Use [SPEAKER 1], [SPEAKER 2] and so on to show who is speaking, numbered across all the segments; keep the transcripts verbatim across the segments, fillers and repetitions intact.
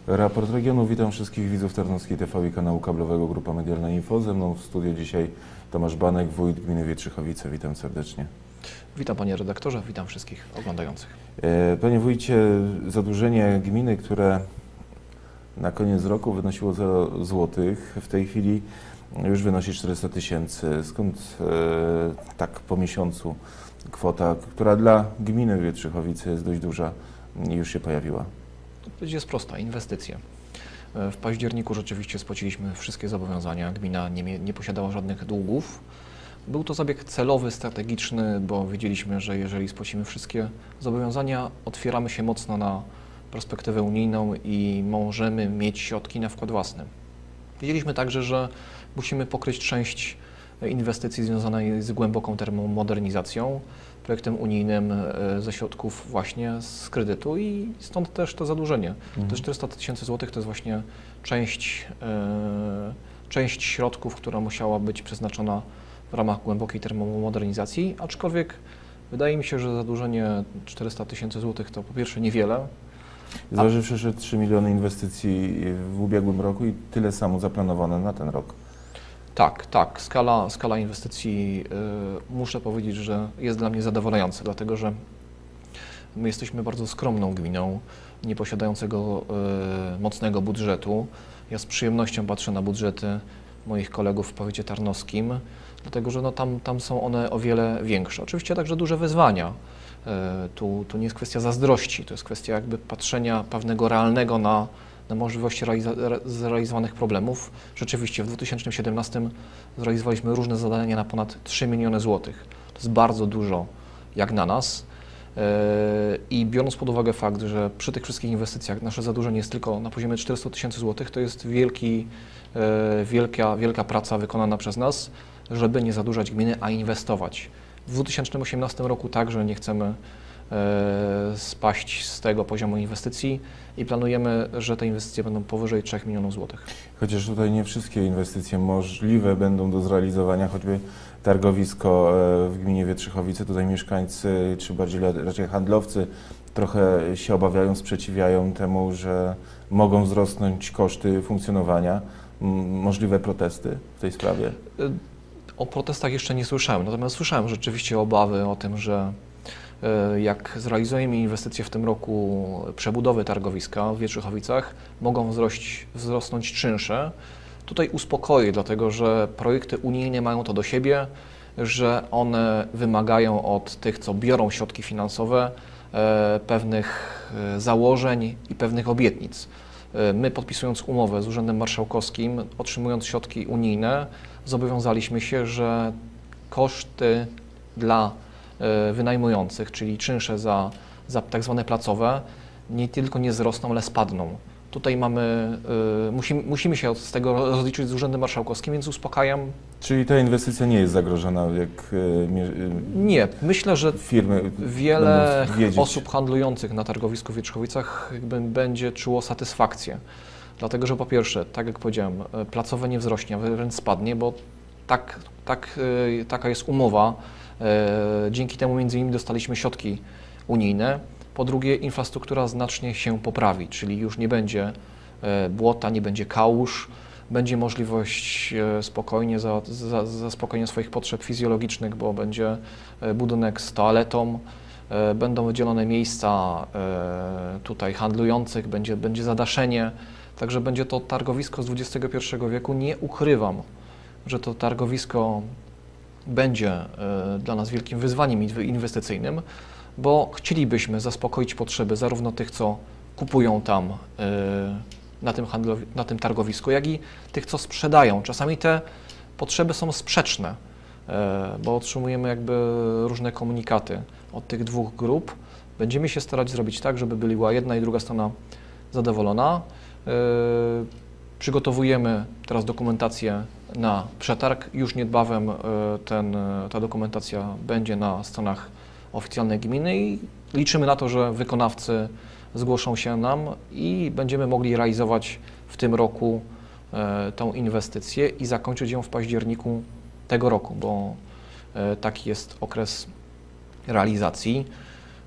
[SPEAKER 1] Raport Regionu. Witam wszystkich widzów Tarnowskiej T V i kanału kablowego Grupa Medialna Info. Ze mną w studiu dzisiaj Tomasz Banek, wójt gminy Wietrzychowice. Witam serdecznie.
[SPEAKER 2] Witam panie redaktorze, witam wszystkich oglądających.
[SPEAKER 1] Panie wójcie, zadłużenie gminy, które na koniec roku wynosiło zero złotych, w tej chwili już wynosi czterysta tysięcy. Skąd e, tak po miesiącu kwota, która dla gminy Wietrzychowice jest dość duża, już się pojawiła?
[SPEAKER 2] Odpowiedź jest prosta, inwestycje. W październiku rzeczywiście spłaciliśmy wszystkie zobowiązania, gmina nie, nie posiadała żadnych długów. Był to zabieg celowy, strategiczny, bo wiedzieliśmy, że jeżeli spłacimy wszystkie zobowiązania, otwieramy się mocno na perspektywę unijną i możemy mieć środki na wkład własny. Wiedzieliśmy także, że musimy pokryć część inwestycji związanej z głęboką termomodernizacją, projektem unijnym ze środków właśnie z kredytu i stąd też to zadłużenie. Mhm. Te czterysta tysięcy złotych to jest właśnie część, e, część środków, która musiała być przeznaczona w ramach głębokiej termomodernizacji, aczkolwiek wydaje mi się, że zadłużenie czterysta tysięcy złotych to po pierwsze niewiele.
[SPEAKER 1] Zważywszy, że trzy miliony inwestycji w ubiegłym roku i tyle samo zaplanowane na ten rok.
[SPEAKER 2] Tak, tak. Skala, skala inwestycji, y, muszę powiedzieć, że jest dla mnie zadowalająca, dlatego że my jesteśmy bardzo skromną gminą, nie posiadającego y, mocnego budżetu. Ja z przyjemnością patrzę na budżety moich kolegów w powiecie tarnowskim, dlatego że no, tam, tam są one o wiele większe. Oczywiście także duże wyzwania. Y, tu, tu nie jest kwestia zazdrości, to jest kwestia jakby patrzenia pewnego realnego na na możliwości realiza- zrealizowanych problemów. Rzeczywiście w dwa tysiące siedemnastym zrealizowaliśmy różne zadania na ponad trzy miliony złotych. To jest bardzo dużo jak na nas. Yy, I biorąc pod uwagę fakt, że przy tych wszystkich inwestycjach nasze zadłużenie jest tylko na poziomie czterysta tysięcy złotych, to jest wielki, yy, wielka, wielka praca wykonana przez nas, żeby nie zadłużać gminy, a inwestować. W dwa tysiące osiemnastym roku także nie chcemy spaść z tego poziomu inwestycji i planujemy, że te inwestycje będą powyżej trzech milionów złotych.
[SPEAKER 1] Chociaż tutaj nie wszystkie inwestycje możliwe będą do zrealizowania, choćby targowisko w gminie Wietrzychowice. Tutaj mieszkańcy, czy bardziej raczej handlowcy trochę się obawiają, sprzeciwiają temu, że mogą wzrosnąć koszty funkcjonowania. Możliwe protesty w tej sprawie?
[SPEAKER 2] O protestach jeszcze nie słyszałem, natomiast słyszałem rzeczywiście obawy o tym, że jak zrealizujemy inwestycje w tym roku przebudowy targowiska w Wietrzychowicach, mogą wzrość, wzrosnąć czynsze. Tutaj uspokoję, dlatego że projekty unijne mają to do siebie, że one wymagają od tych, co biorą środki finansowe, pewnych założeń i pewnych obietnic. My, podpisując umowę z Urzędem Marszałkowskim, otrzymując środki unijne, zobowiązaliśmy się, że koszty dla wynajmujących, czyli czynsze za, za tak zwane placowe, nie tylko nie wzrosną, ale spadną. Tutaj mamy, y, musimy, musimy się z tego rozliczyć z Urzędem Marszałkowskim, więc uspokajam.
[SPEAKER 1] Czyli ta inwestycja nie jest zagrożona, jak y, y,
[SPEAKER 2] nie, myślę, że
[SPEAKER 1] firmy
[SPEAKER 2] wiele osób handlujących na targowisku w Wietrzychowicach jakby będzie czuło satysfakcję. Dlatego, że po pierwsze, tak jak powiedziałem, placowe nie wzrośnie, a wręcz spadnie, bo tak, tak, y, taka jest umowa. Dzięki temu między innymi dostaliśmy środki unijne. Po drugie, infrastruktura znacznie się poprawi, czyli już nie będzie błota, nie będzie kałuż, będzie możliwość spokojnie za, za, zaspokojenia swoich potrzeb fizjologicznych, bo będzie budynek z toaletą, będą wydzielone miejsca tutaj handlujących, będzie, będzie zadaszenie, także będzie to targowisko z dwudziestego pierwszego wieku. Nie ukrywam, że to targowisko będzie dla nas wielkim wyzwaniem inwestycyjnym, bo chcielibyśmy zaspokoić potrzeby zarówno tych, co kupują tam na tym, handlowi- na tym targowisku, jak i tych, co sprzedają. Czasami te potrzeby są sprzeczne, bo otrzymujemy jakby różne komunikaty od tych dwóch grup. Będziemy się starać zrobić tak, żeby była jedna i druga strona zadowolona. Przygotowujemy teraz dokumentację na przetarg. Już niedbawem ten, ta dokumentacja będzie na stronach oficjalnej gminy i liczymy na to, że wykonawcy zgłoszą się nam i będziemy mogli realizować w tym roku tą inwestycję i zakończyć ją w październiku tego roku, bo taki jest okres realizacji.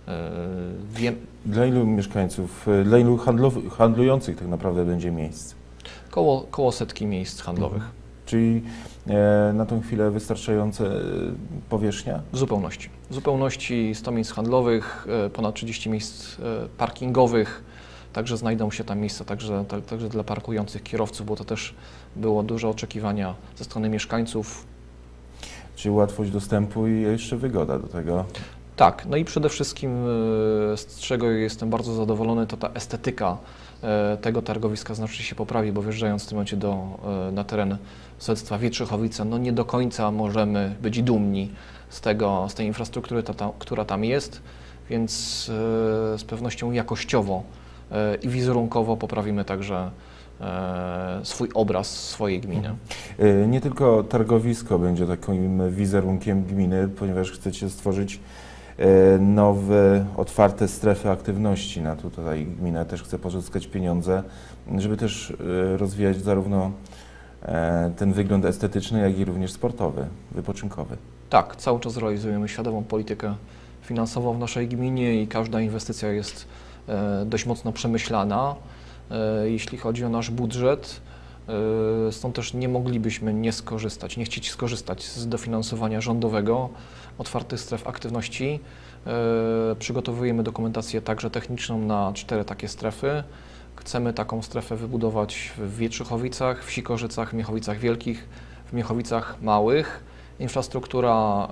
[SPEAKER 2] Wiem.
[SPEAKER 1] Dla ilu mieszkańców, dla ilu handlow- handlujących tak naprawdę będzie miejsc?
[SPEAKER 2] Koło, koło setki miejsc handlowych.
[SPEAKER 1] Mhm. Czyli e, na tą chwilę wystarczająca e, powierzchnia?
[SPEAKER 2] W zupełności. W zupełności sto miejsc handlowych, e, ponad trzydzieści miejsc e, parkingowych, także znajdą się tam miejsca także, tak, także dla parkujących kierowców, bo to też było duże oczekiwania ze strony mieszkańców.
[SPEAKER 1] Czyli łatwość dostępu i jeszcze wygoda do tego.
[SPEAKER 2] Tak, no i przede wszystkim e, z czego jestem bardzo zadowolony, to ta estetyka e, tego targowiska znacznie się poprawi, bo wjeżdżając w tym momencie do, e, na teren sołectwa Wietrzychowice, no nie do końca możemy być dumni z, tego, z tej infrastruktury, ta, ta, która tam jest, więc e, z pewnością jakościowo e, i wizerunkowo poprawimy także e, swój obraz swojej gminy.
[SPEAKER 1] E, Nie tylko targowisko będzie takim wizerunkiem gminy, ponieważ chcecie stworzyć e, nowe, otwarte strefy aktywności. Na tutaj gmina też chce pozyskać pieniądze, żeby też e, rozwijać zarówno ten wygląd estetyczny, jak i również sportowy, wypoczynkowy.
[SPEAKER 2] Tak, cały czas realizujemy świadomą politykę finansową w naszej gminie i każda inwestycja jest e, dość mocno przemyślana, e, jeśli chodzi o nasz budżet. E, stąd też nie moglibyśmy nie skorzystać, nie chcieć skorzystać z dofinansowania rządowego otwartych stref aktywności. E, przygotowujemy dokumentację także techniczną na cztery takie strefy. Chcemy taką strefę wybudować w Wietrzychowicach, w Sikorzycach, w Miechowicach Wielkich, w Miechowicach Małych. Infrastruktura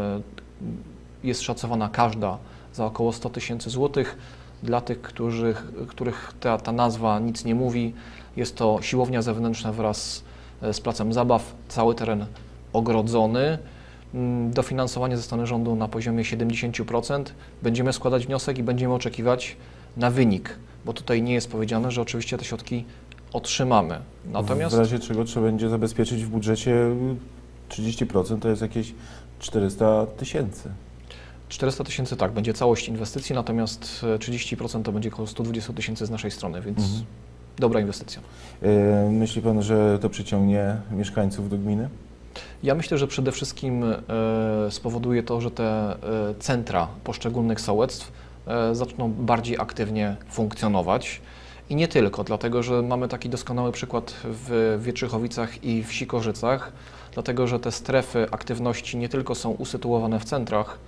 [SPEAKER 2] y, jest szacowana każda za około sto tysięcy złotych. Dla tych, którzy, których ta, ta nazwa nic nie mówi, jest to siłownia zewnętrzna wraz z placem zabaw, cały teren ogrodzony. Dofinansowanie ze strony rządu na poziomie siedemdziesiąt procent. Będziemy składać wniosek i będziemy oczekiwać na wynik, bo tutaj nie jest powiedziane, że oczywiście te środki otrzymamy. Natomiast
[SPEAKER 1] w razie czego trzeba będzie zabezpieczyć w budżecie trzydzieści procent, to jest jakieś czterysta tysięcy.
[SPEAKER 2] czterysta tysięcy tak, będzie całość inwestycji, natomiast trzydzieści procent to będzie około sto dwadzieścia tysięcy z naszej strony, więc mhm. dobra inwestycja.
[SPEAKER 1] Yy, myśli Pan, że to przyciągnie mieszkańców do gminy?
[SPEAKER 2] Ja myślę, że przede wszystkim e, spowoduje to, że te e, centra poszczególnych sołectw e, zaczną bardziej aktywnie funkcjonować. I nie tylko, dlatego że mamy taki doskonały przykład w Wietrzychowicach i w Sikorzycach, dlatego że te strefy aktywności nie tylko są usytuowane w centrach,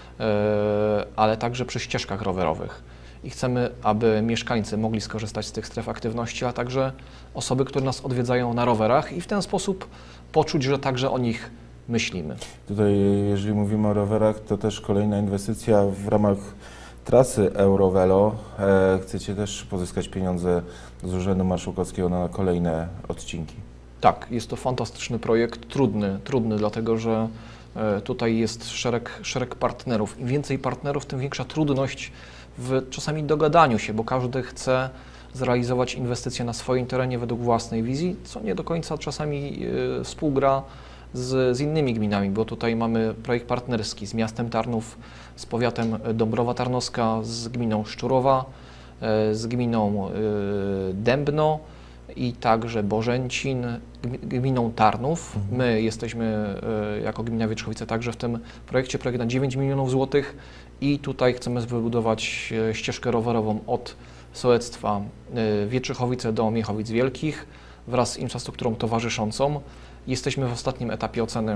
[SPEAKER 2] e, ale także przy ścieżkach rowerowych. I chcemy, aby mieszkańcy mogli skorzystać z tych stref aktywności, a także osoby, które nas odwiedzają na rowerach i w ten sposób poczuć, że także o nich myślimy.
[SPEAKER 1] Tutaj, jeżeli mówimy o rowerach, to też kolejna inwestycja w ramach trasy Eurovelo. E, chcecie też pozyskać pieniądze z Urzędu Marszałkowskiego na kolejne odcinki.
[SPEAKER 2] Tak, jest to fantastyczny projekt, trudny, trudny, dlatego że e, tutaj jest szereg, szereg partnerów. Im więcej partnerów, tym większa trudność w czasami dogadaniu się, bo każdy chce zrealizować inwestycje na swoim terenie według własnej wizji, co nie do końca czasami y, współgra z, z innymi gminami, bo tutaj mamy projekt partnerski z miastem Tarnów, z powiatem Dąbrowa Tarnowska, z gminą Szczurowa, y, z gminą y, Dębno i także Bożęcin, gminą Tarnów. My jesteśmy y, jako gmina Wietrzychowice także w tym projekcie, projekt na dziewięć milionów złotych i tutaj chcemy wybudować y, ścieżkę rowerową od sołectwa Wietrzychowice do Miechowic Wielkich wraz z infrastrukturą towarzyszącą. Jesteśmy w ostatnim etapie oceny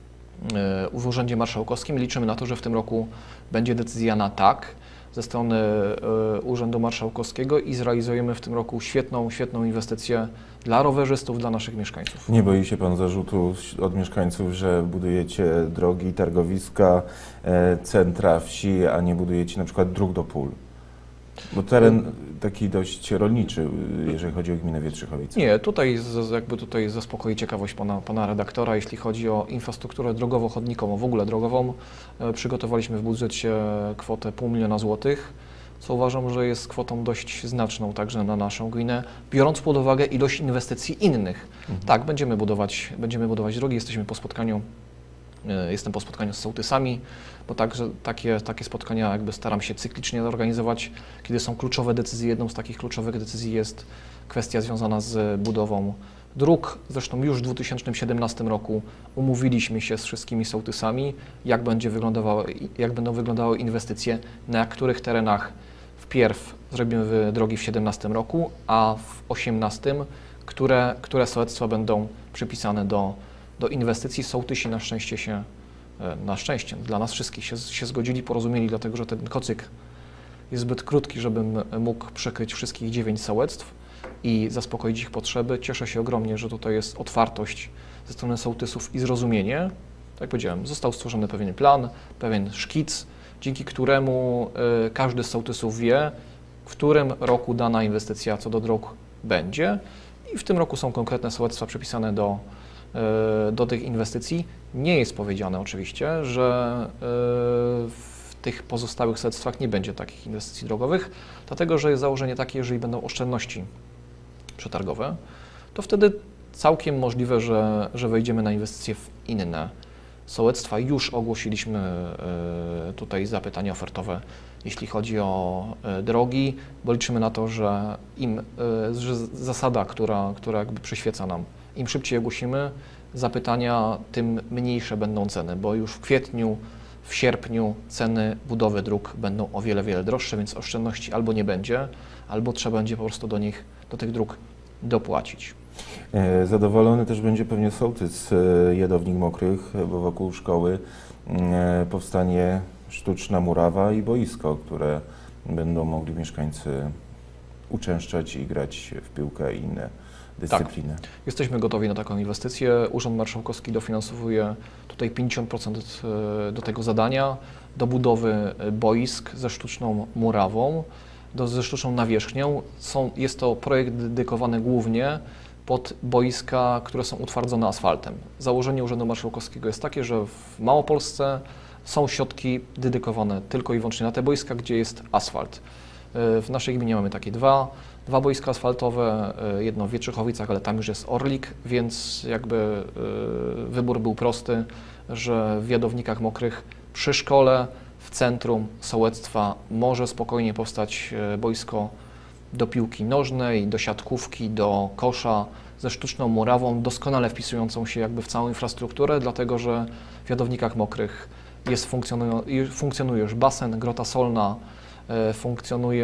[SPEAKER 2] w Urzędzie Marszałkowskim. Liczymy na to, że w tym roku będzie decyzja na tak ze strony Urzędu Marszałkowskiego i zrealizujemy w tym roku świetną, świetną inwestycję dla rowerzystów, dla naszych mieszkańców.
[SPEAKER 1] Nie boi się Pan zarzutu od mieszkańców, że budujecie drogi, targowiska, centra wsi, a nie budujecie na przykład dróg do pól? Bo teren taki dość rolniczy, jeżeli chodzi o gminę Wietrzychowice.
[SPEAKER 2] Nie, tutaj jakby tutaj zaspokoi ciekawość pana, pana redaktora, jeśli chodzi o infrastrukturę drogowo-chodnikową, w ogóle drogową. Przygotowaliśmy w budżecie kwotę pół miliona złotych, co uważam, że jest kwotą dość znaczną także na naszą gminę, biorąc pod uwagę ilość inwestycji innych. Mhm. Tak, będziemy budować, będziemy budować drogi, jesteśmy po spotkaniu Jestem po spotkaniu z sołtysami, bo także takie, takie spotkania jakby staram się cyklicznie organizować, kiedy są kluczowe decyzje. Jedną z takich kluczowych decyzji jest kwestia związana z budową Dróg, zresztą już w dwa tysiące siedemnastym roku umówiliśmy się z wszystkimi sołtysami, jak, będzie wyglądało, jak będą wyglądały inwestycje, na których terenach wpierw zrobimy drogi w siedemnastym roku, a w osiemnastym, które, które sołectwa będą przypisane do, do inwestycji. Sołtysi na szczęście się, na szczęście, dla nas wszystkich się, się zgodzili, porozumieli, dlatego że ten kocyk jest zbyt krótki, żebym mógł przekryć wszystkich dziewięć sołectw i zaspokoić ich potrzeby. Cieszę się ogromnie, że tutaj jest otwartość ze strony sołtysów i zrozumienie. Tak jak powiedziałem, został stworzony pewien plan, pewien szkic, dzięki któremu y, każdy z sołtysów wie, w którym roku dana inwestycja co do dróg będzie. I w tym roku są konkretne sołectwa przypisane do, y, do tych inwestycji. Nie jest powiedziane oczywiście, że y, w tych pozostałych sołectwach nie będzie takich inwestycji drogowych, dlatego że jest założenie takie, jeżeli będą oszczędności przetargowe, to wtedy całkiem możliwe, że, że wejdziemy na inwestycje w inne sołectwa. Już ogłosiliśmy tutaj zapytania ofertowe, jeśli chodzi o drogi, bo liczymy na to, że im że zasada, która, która jakby przyświeca nam, im szybciej ogłosimy zapytania, tym mniejsze będą ceny, bo już w kwietniu, w sierpniu ceny budowy dróg będą o wiele, wiele droższe, więc oszczędności albo nie będzie, albo trzeba będzie po prostu do nich, do tych dróg dopłacić.
[SPEAKER 1] Zadowolony też będzie pewnie sołtys Jadownik Mokrych, bo wokół szkoły powstanie sztuczna murawa i boisko, które będą mogli mieszkańcy uczęszczać i grać w piłkę i inne dyscypliny.
[SPEAKER 2] Tak. Jesteśmy gotowi na taką inwestycję. Urząd Marszałkowski dofinansowuje tutaj pięćdziesiąt procent do tego zadania, do budowy boisk ze sztuczną murawą, do, ze sztuczną nawierzchnią. Są, jest to projekt dedykowany głównie pod boiska, które są utwardzone asfaltem. Założenie Urzędu Marszałkowskiego jest takie, że w Małopolsce są środki dedykowane tylko i wyłącznie na te boiska, gdzie jest asfalt. W naszej gminie mamy takie dwa, dwa boiska asfaltowe, jedno w Wietrzychowicach, ale tam już jest Orlik, więc jakby wybór był prosty, że w Jadownikach Mokrych przy szkole, w centrum sołectwa może spokojnie powstać boisko do piłki nożnej, do siatkówki, do kosza ze sztuczną murawą, doskonale wpisującą się jakby w całą infrastrukturę, dlatego że w Jadownikach Mokrych jest, funkcjonuje, funkcjonuje już basen, grota solna, funkcjonuje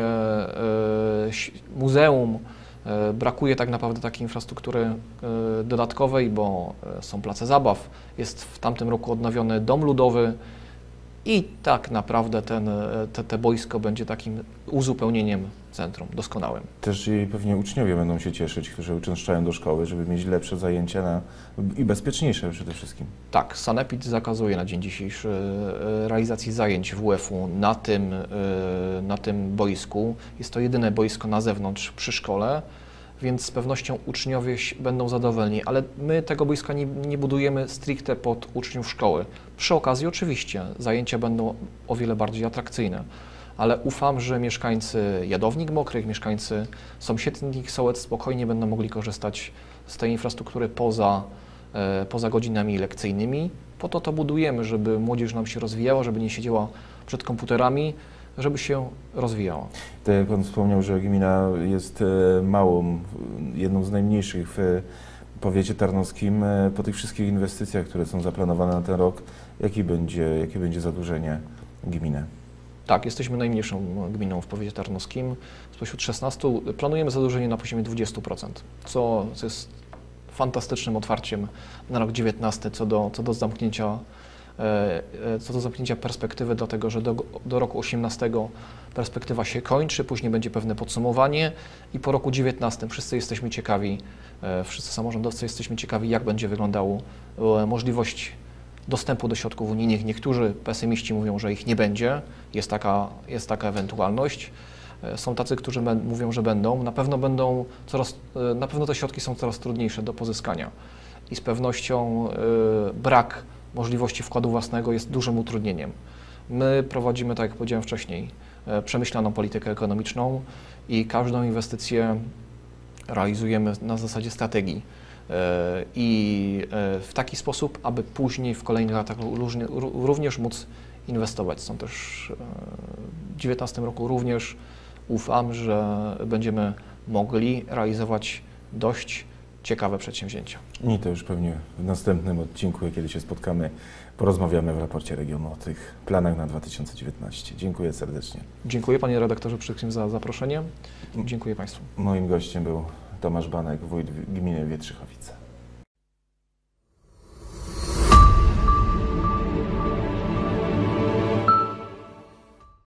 [SPEAKER 2] muzeum, brakuje tak naprawdę takiej infrastruktury dodatkowej, bo są place zabaw, jest w tamtym roku odnowiony dom ludowy i tak naprawdę ten, te, te boisko będzie takim uzupełnieniem centrum doskonałym.
[SPEAKER 1] Też i pewnie uczniowie będą się cieszyć, którzy uczęszczają do szkoły, żeby mieć lepsze zajęcia na, i bezpieczniejsze przede wszystkim.
[SPEAKER 2] Tak, sanepid zakazuje na dzień dzisiejszy realizacji zajęć W WF-u na tym, na tym boisku. Jest to jedyne boisko na zewnątrz przy szkole, więc z pewnością uczniowie będą zadowoleni, ale my tego boiska nie, nie budujemy stricte pod uczniów szkoły. Przy okazji oczywiście zajęcia będą o wiele bardziej atrakcyjne, ale ufam, że mieszkańcy Jadownik Mokrych, mieszkańcy sąsiednich sołectw spokojnie będą mogli korzystać z tej infrastruktury poza, e, poza godzinami lekcyjnymi. Po to to budujemy, żeby młodzież nam się rozwijała, żeby nie siedziała przed komputerami, żeby się rozwijała.
[SPEAKER 1] Tak jak Pan wspomniał, że gmina jest małą, jedną z najmniejszych w powiecie tarnowskim. Po tych wszystkich inwestycjach, które są zaplanowane na ten rok, jaki będzie, jakie będzie zadłużenie gminy?
[SPEAKER 2] Tak, jesteśmy najmniejszą gminą w powiecie tarnowskim. Spośród szesnastu planujemy zadłużenie na poziomie dwudziestu procent, co, co jest fantastycznym otwarciem na rok dziewiętnasty co do, co do zamknięcia co do zamknięcia perspektywy, dlatego że do, do roku osiemnastego perspektywa się kończy, później będzie pewne podsumowanie i po roku dziewiętnastym wszyscy jesteśmy ciekawi, wszyscy samorządowcy jesteśmy ciekawi, jak będzie wyglądała możliwość dostępu do środków unijnych. Niektórzy pesymiści mówią, że ich nie będzie, jest taka, jest taka ewentualność. Są tacy, którzy mówią, że będą. Na pewno będą coraz, na pewno te środki są coraz trudniejsze do pozyskania i z pewnością brak możliwości wkładu własnego jest dużym utrudnieniem. My prowadzimy, tak jak powiedziałem wcześniej, przemyślaną politykę ekonomiczną i każdą inwestycję realizujemy na zasadzie strategii i w taki sposób, aby później w kolejnych latach również móc inwestować. Są też w dwa tysiące dziewiętnastym roku również ufam, że będziemy mogli realizować dość ciekawe przedsięwzięcia.
[SPEAKER 1] I to już pewnie w następnym odcinku, kiedy się spotkamy, porozmawiamy w raporcie regionu o tych planach na dwa tysiące dziewiętnaście. Dziękuję serdecznie.
[SPEAKER 2] Dziękuję panie redaktorze przede wszystkim za zaproszenie. Dziękuję państwu.
[SPEAKER 1] Moim gościem był Tomasz Banek, wójt gminy Wietrzychowice.